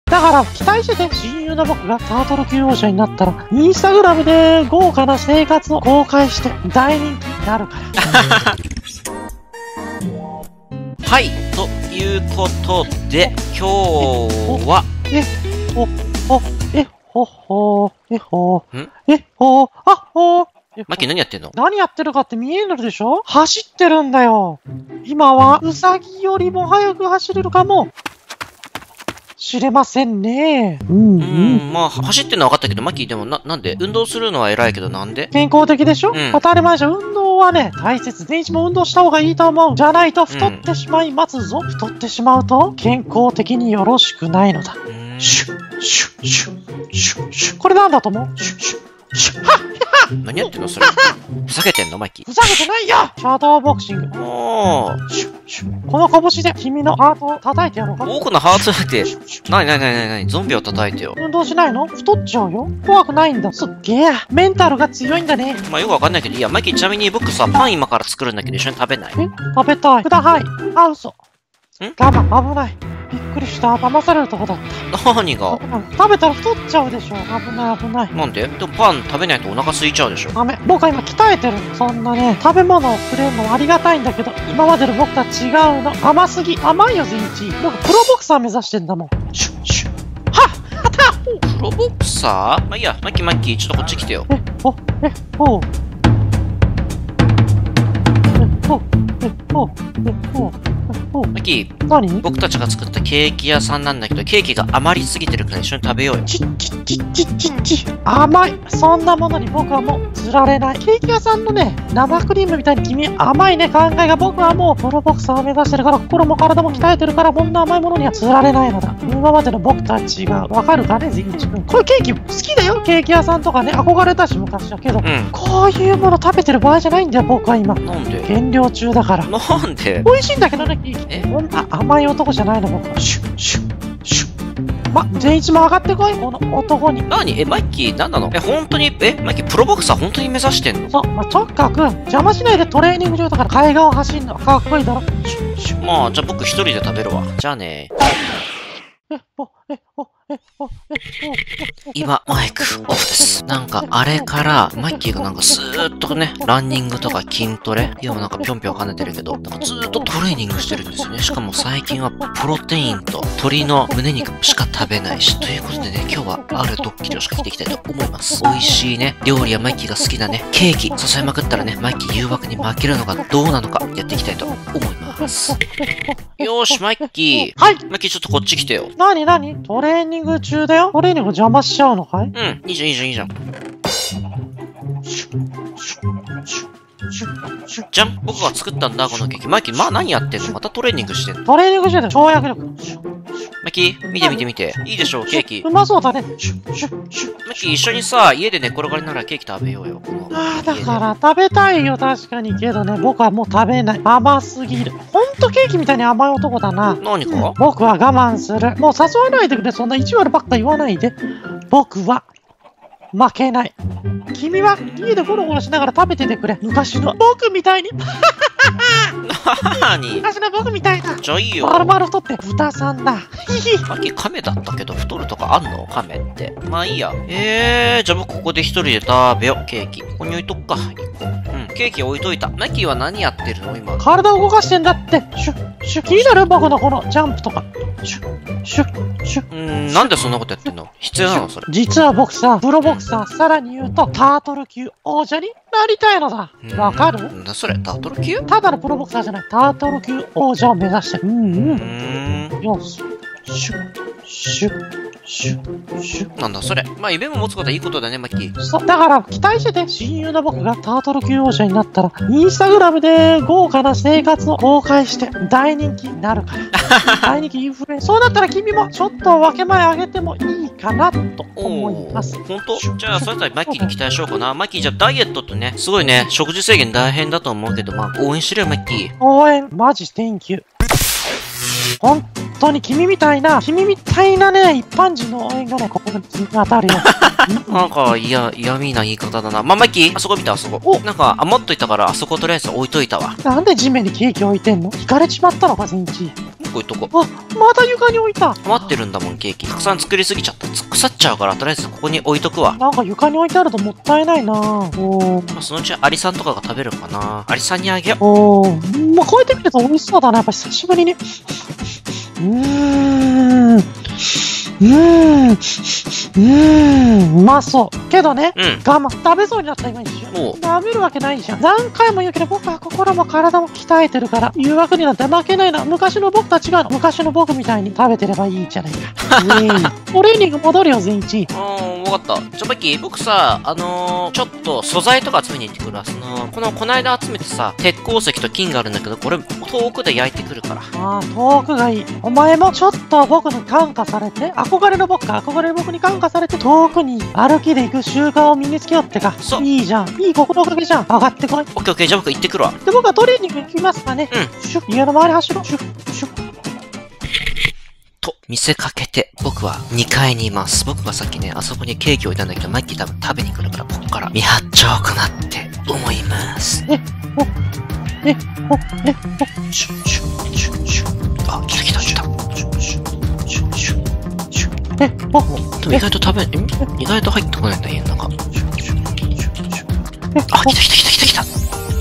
だから期待してて、親友の僕がタートル級王者になったら、インスタグラムで豪華な生活を公開して大人気になるから。 はい、ということで、今日は、マッキー何やってんの？ 何やってるかって見えるでしょ？走ってるんだよ。今はウサギよりも速く走れるかもしれませんね。 まあ、走ってんのは分かったけど、マッキーでもなんで運動するのは偉いけどなんで？ 健康的でしょ？当たり前じゃん。運動はね、大切。電池も運動した方がいいと思う。じゃないと太ってしまいますぞ。太ってしまうと健康的によろしくないのだ。シュッ、シュッ、シュッ、シュッ、シュッ。これなんだと思う？シュッ、シュッ。 何やってんのそれ。ふざけてんのマッキー。 ふざけてないよ！シャドーボクシング。この拳で君のハートを叩いてやろうか。 僕のハートだって、なにゾンビを叩いてよ。 運動しないの？太っちゃうよ。怖くないんだ。すっげえ。メンタルが強いんだね。 まあよくわかんないけど、いや、マッキーちなみに僕さ、パン今から作るんだけど一緒に食べない？ 食べたい。くだはい。あ、嘘。我慢、危ない。びっくりした。騙されるとこだった。 何が？ 食べたら太っちゃうでしょ。危ない。 なんで？でもパン食べないとお腹空いちゃうでしょ。 ダメ。僕は今鍛えてるの。そんなね、食べ物をくれるのはありがたいんだけど、今までの僕とは違うの。甘すぎ。甘いよ、全一。僕、プロボクサー目指してんだもん。 プロボクサー？まあいいや、マッキー、ちょっとこっち来てよ。マッキー、 何？ 僕たちが作ったケーキ屋さんなんだけど、ケーキが余りすぎてるから一緒に食べようよ。 甘い。そんなものに僕はもう釣られない。ケーキ屋さんのね、生クリームみたいに君甘いね、考えが僕はもうプロボクサーを目指してるから、心も体も鍛えてるから、こんな甘いものには釣られないのだ。今までの僕とは違う。わかるかね、ゼイチ君。これケーキ好きだよ。ケーキ屋さんとかね、憧れたし昔だけど、こういうもの食べてる場合じゃないんだよ、僕は今。 なんで？ 減量中だから。 なんで？ 美味しいんだけどね、ケーキ。甘い男じゃないの、僕は。全一も上がってこい、この男に。 マッキー、何なの？本当に、マッキー、プロボクサー本当に目指してんの？ そう、とにかく、邪魔しないでトレーニング中だから、海岸を走るのかっこいいだろ。 まあ、じゃあ僕一人で食べるわ。じゃあね。今、マイクオフです。なんか、あれから、マッキーがなんかずーっとね、ランニングとか筋トレ、今もなんかぴょんぴょん跳ねてるけど、なんかずーっとトレーニングしてるんですよね。しかも最近はプロテインと鶏の胸肉しか食べないし、ということでね、今日はあるドッキリを仕掛けていきたいと思います。美味しいね、料理やマッキーが好きなね、ケーキ、誘いまくったらね、マッキー誘惑に負けるのがどうなのか、やっていきたいと思います。よーし、マッキー。 はい。 マッキーちょっとこっち来てよ。 何トレーニング中だよ。トレーニング邪魔しちゃうのかい？ いいじゃん。じゃん、僕が作ったんだ、このケーキ。マッキー、何やってんの？またトレーニングしてんの？ トレーニングしてんの？跳躍力。 マッキー、見て。いいでしょう、ケーキ。 うまそうだね。 マッキー、一緒にさ、家で寝転がりながらケーキ食べようよ。 だから食べたいよ、確かに。けどね、僕はもう食べない。甘すぎる。ほんとケーキみたいに甘い男だな。 何か？ 僕は我慢する。もう誘わないでくれ。そんな意地悪ばっか言わないで。僕は負けない。君は家でゴロゴロしながら食べててくれ。昔の僕みたいに。昔の僕みたいな。 じゃあいいよ。 丸々太って豚さんだ。 マッキー、亀だったけど太るとかあんの？亀って。まあいいや。じゃあ僕ここで一人で食べよう、ケーキ。ここに置いとくか、1個。ケーキ置いといた。マッキーは何やってるの今？ 体を動かしてんだって。気になる？僕のこのジャンプとか。 なんでそんなことやってんの？必要なのそれ？ 実は僕さ、プロボクサー、さらに言うと、タートル級王者になりたいのだ。わかる？ なんだそれ、タートル級？ ただのプロボクサーじゃない、タートル級王者を目指してる。よし。 なんだそれ。まあ夢も持つことはいいことだね、マッキー。 そう、だから期待してて、親友の僕がタートル級王者になったら、インスタグラムで豪華な生活を公開して大人気になるから。大人気インフルエンサー。そうなったら君もちょっと分け前あげてもいいかなと思います。 本当？じゃあそれぞれマッキーに期待しようかな。マッキーじゃあダイエットってね、すごいね、食事制限大変だと思うけど、まあ応援してるよ、マッキー。 応援、マジ Thank you。本当に君みたいなね、一般人の応援がね、ここに当たるよ。 なんか、嫌味な言い方だな。マッキー、あそこ見て、あそこ。なんか、余っといたから、あそことりあえず置いといたわ。 なんで地面にケーキ置いてんの？引かれちまったのか、全一。 こ置いとこあ、また床に置いた。 余ってるんだもん、ケーキ。たくさん作りすぎちゃった。腐っちゃうから、とりあえずここに置いとくわ。 なんか床に置いてあるともったいないな。おー。 まあ、そのうちアリさんとかが食べるかな。アリさんにあげよう。 おー。まあ、こうやって見ると美味しそうだな。やっぱ久しぶりに。うまそう。けどね、 うん。 我慢。食べそうになった今一瞬。 おう。 食べるわけないじゃん。何回も言うけど僕は心も体も鍛えてるから誘惑になんて負けないな。昔の僕とは違うの。昔の僕みたいに食べてればいいじゃないか。トレーニング戻るよ全一。 わかった。じゃあ、マッキー、僕さ、ちょっと素材とか集めに行ってくるわ。この間集めてさ、鉄鉱石と金があるんだけど、これ遠くで焼いてくるから。 ああ、遠くがいい。お前もちょっと僕に感化されて、憧れの僕に感化されて、遠くに歩きで行く習慣を身につけようってか。 そう。 いいじゃん。いい心がけじゃん。上がってこい。 オッケーオッケー、じゃあ僕行ってくるわ。 で、僕はトレーニング行きますかね。シュッ、家の周り走ろう。シュッ、シュッ。 と見せかけて、僕は2階にいます。僕がさっきね、あそこにケーキ置いたんだけど、マッキー多分食べに来るから、ここから見張っちゃおうかなって思います。 シュッ、シュッ、シュッ、シュッ、シュッ。 あ、来た来た来た。 でも意外と意外と入ってこないんだ、家の中。あ、来た来た来た来た来た。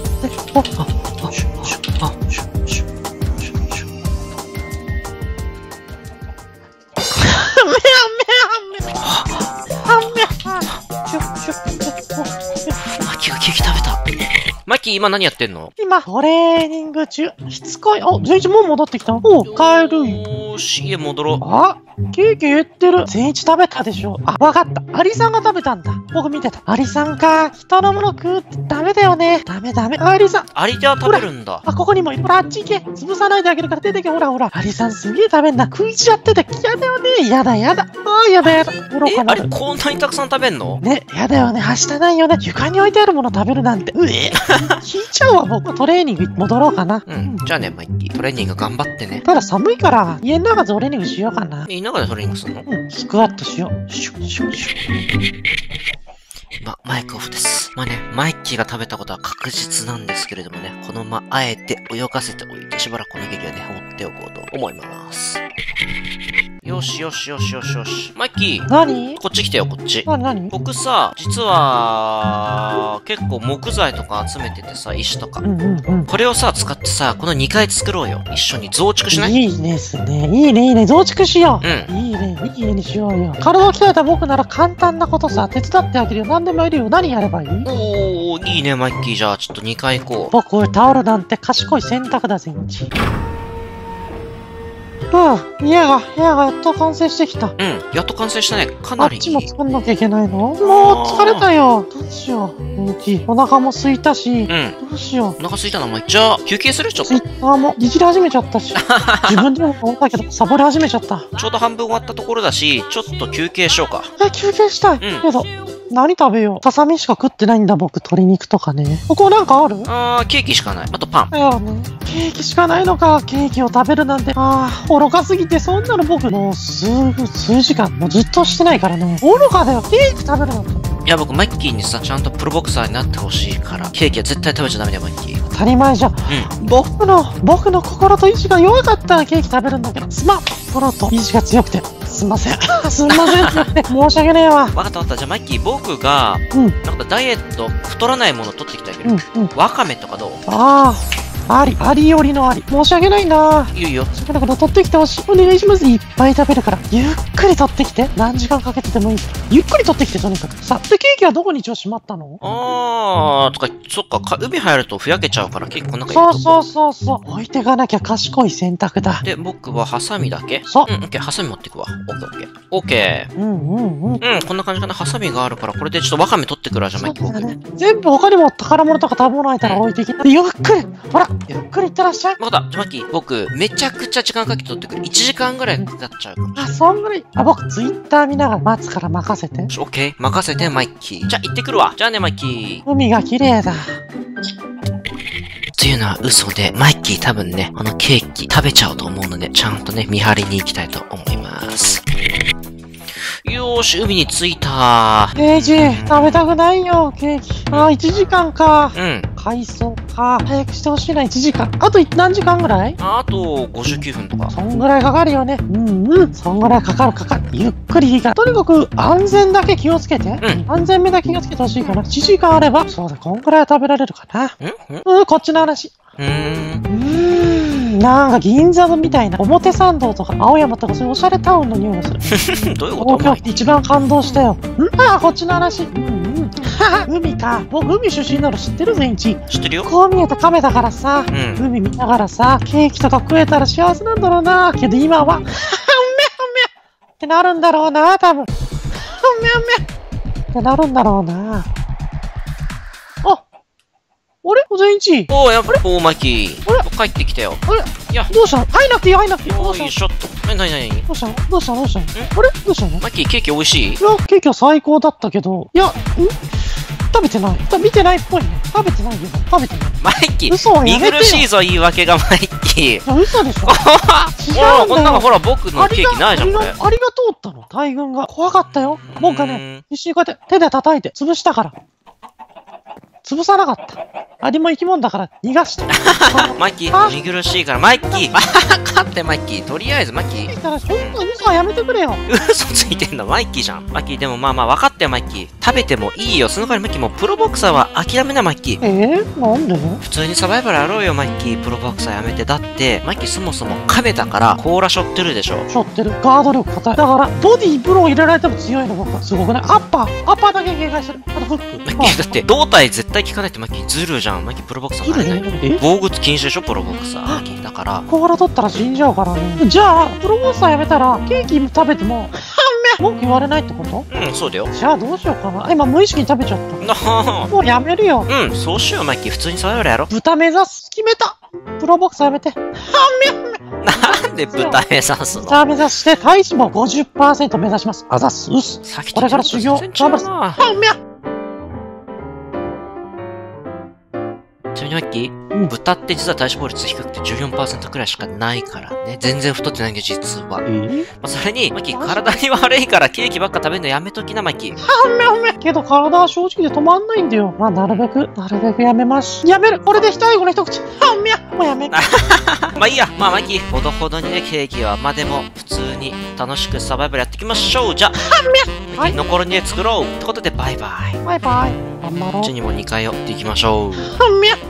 マッキーがケーキ食べた。マッキー今何やってんの？ 今、トレーニング中。しつこい。あ、全一もう戻ってきた。おう、帰るよ。 よーし、家戻ろう。 あ、ケーキ減ってる。全一食べたでしょ。あ、わかった。アリさんが食べたんだ。僕見てた。アリさんか。人のもの食うってダメだよね。ダメ。アリさん。 アリじゃ食べるんだ。 あ、ここにもいる。ほら、あっち行け。潰さないであげるから出てけ。ほら。アリさんすげえ食べんな。食いちゃってて嫌だよね。やだ。あー、やだ。愚かなる。 あれこんなにたくさん食べんの？ ね、やだよね。はしたないよね。床に置いてあるもの食べるなんて。引いちゃうわ。僕トレーニング戻ろうかな。 うん。じゃあね、マッキー。トレーニング頑張ってね。 ただ寒いから、家の中でトレーニングしようかな。 いい中でトレーニングするの？ うん、スクワットしよう。シュッシュッシュッ。 マイクオフです。まあね、マイキーが食べたことは確実なんですけれどもね、このままあえて泳がせておいて、しばらくこの劇はね、放っておこうと思います。よし。マイキー。 何？ こっち来てよ、こっち。 何？ 僕さ、実は、結構木材とか集めててさ、石とか。これをさ、使ってさ、この2階作ろうよ。一緒に増築しない？ いいですね。いいね。増築しよう。 うん。 いいね。いい家にしようよ。体を鍛えた僕なら簡単なことさ、手伝ってあげるよ。何でもやるよ。何やればいい？ おー、いいね、マイキー。じゃあ、ちょっと2階行こう。 僕、タオルなんて賢い選択だぜ、んち。部屋がやっと完成してきた。 うん、やっと完成したね。かあなりいい。 っちも作んなきゃいけないの？もう疲れたよ。どうしよう。んち、お腹も空いたし。 うん。 どうしよう。 お腹空いたな、マイキー。じゃあ、休憩する？ちょっと。 ツイッターもいじり始めちゃったし。自分でも思ったけど、サボり始めちゃった。 ちょうど半分終わったところだし、ちょっと休憩しようか。 休憩したい。 んけど、何食べよう。ささみしか食ってないんだ、僕。鶏肉とかね。ここなんかある？ ケーキしかない。あとパン。 だよね。ケーキしかないのか。ケーキを食べるなんて。愚かすぎて、そんなの僕、もう数時間、もうずっとしてないからね。愚かだよ。ケーキ食べるなんて。 いや、僕、マッキーにさ、ちゃんとプロボクサーになってほしいから、ケーキは絶対食べちゃダメだよ、マッキー。 当たり前じゃん。僕の心と意志が弱かったらケーキ食べるんだけど、心と意志が強くて。すんません。すんませんって申し訳ねえわ。 わかった。じゃあ、マッキー、僕が、なんかダイエット、太らないもの取ってきてあげる。わかめとかどう？ ありよりのあり。申し訳ないな。 いいよ。 だから取ってきてほしい。お願いします。いっぱい食べるから。ゆっくり取ってきて。何時間かけてでもいい。ゆっくり取ってきて、とにかく。さ、で、ケーキはどこに一応しまったの？ そっか、海入るとふやけちゃうからケーキこん中に。 そう。置いてかなきゃ賢い選択だ。 で、僕はハサミだけ？ そう。 オッケー、ハサミ持ってくわ。オッケー。こんな感じかな。ハサミがあるから、これでちょっとワカメ取ってくるわ、じゃあ、マッキー僕ね。 全部他にも宝物とか食べ物あいたら置いてきて。ゆっくり。ほら、ゆっくりいってらっしゃい。 わかった。じゃあ、マッキー、僕、めちゃくちゃ時間かけて取ってくる。1時間ぐらいかかっちゃうかもしれない。 そんぐらい。僕、ツイッター見ながら待つから任せて。 オッケー、任せて、マッキー。じゃあ、行ってくるわ。じゃあね、マッキー。 海が綺麗だ。 というのは嘘で、マッキー多分ね、このケーキ食べちゃうと思うので、ちゃんとね、見張りに行きたいと思います。よーし、海に着いた。 食べたくないよ、ケーキ。1時間か。 うん。 海藻か。早くしてほしいな、1時間。あと何時間ぐらい？ あと59分とか。 そんぐらいかかるよね。そんぐらいかかる。ゆっくりいいから。とにかく安全だけ気をつけて。安全面だけ気をつけてほしいかな。1時間あれば、そうだ、こんぐらいは食べられるかな。こっちの話。なんか銀座みたいな表参道とか青山とかそういうおしゃれタウンの匂いがする。 どういうこと？ 東京来て一番感動したよ。こっちの話。海か。僕海出身なの知ってるぜ、インチ。 知ってるよ。 こう見えた亀だからさ、海見ながらさ、ケーキとか食えたら幸せなんだろうな。けど今は、ってなるんだろうな、多分。ってなるんだろうな。あれ全一。 やっぱりマキ。帰ってきたよ。 いや、どうしたの？入んなくていい、入んなくていい。 よいしょっと。なにどうしたの？どうしたの？どうしたの？あれどうしたの？ マキ、ケーキ美味しい？ いや、ケーキは最高だったけど、いや、食べてない。見てないっぽいね。食べてないよ。食べてない。 マイキ、 嘘はやめてよ。 見苦しいぞ、言い訳が、マイキ。 嘘でしょ。 こんなのほら、僕のケーキないじゃん、これ。 ありがとうったの。大群が。怖かったよ。僕がね、必死にこうやって手で叩いて潰したから。潰さなかった。アリも生き物だから逃がした。 マイキー、見苦しいから、マイキー。勝って、マイキー。とりあえず、マイキー。 そんな嘘はやめてくれよ。 嘘ついてんの、マイキーじゃん。マイキー、でもまあ分かったよ、マイキー。食べてもいいよ。その代わり、マイキー、もうプロボクサーは諦めな、マイキー。 なんで？ 普通にサバイバルやろうよ、マイキー。プロボクサーやめて。だって、マイキーそもそも亀だから、甲羅背負ってるでしょ。 背負ってる。ガード力硬い。だから、ボディーブロー入れられても強いの、僕は。すごくね。アッパーだけ警戒してる。あとフック。 マイキー、だって、胴体絶対効かないって、マイキー、ずるじゃん。マイキー、プロボクサーなれない。防具禁止でしょ、プロボクサー。マイキー、だから。 甲羅取ったら死んじゃうからね。じゃあ、プロボクサーやめたら、ケーキ食べても、文句言われないってこと？ そうだよ。 じゃあどうしようかな。今無意識に食べちゃった。もうやめるよ。 そうしよう、マイキー。普通にサバイバルやろ。 豚目指す。決めた。プロボクサーやめて。 なんで豚目指すの？ 豚目指して、体脂肪 50% 目指します。あざっす。これから修行。頑張る。 ちなみにマッキー、豚って実は体脂肪率低くて 14% くらいしかないからね。全然太ってないんだよ、実は。それに、マッキー、体に悪いからケーキばっか食べるのやめときな、マッキー。 けど体は正直で止まんないんだよ。まあ、なるべくやめます。やめる。これで最後の一口。もうやめる。 まあいいや。まあ、マッキー、ほどほどにね、ケーキは。まあでも、普通に楽しくサバイバルやっていきましょう。じゃあ、残りで作ろう。ってことで、バイバイ。 バイバイ。頑張ろう。 うちにも2回寄っていきましょう。